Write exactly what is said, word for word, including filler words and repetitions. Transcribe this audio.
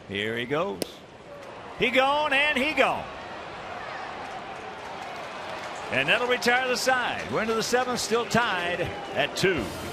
Here he goes. He gone and he gone. And that'll retire the side. We're into the seventh, still tied at two.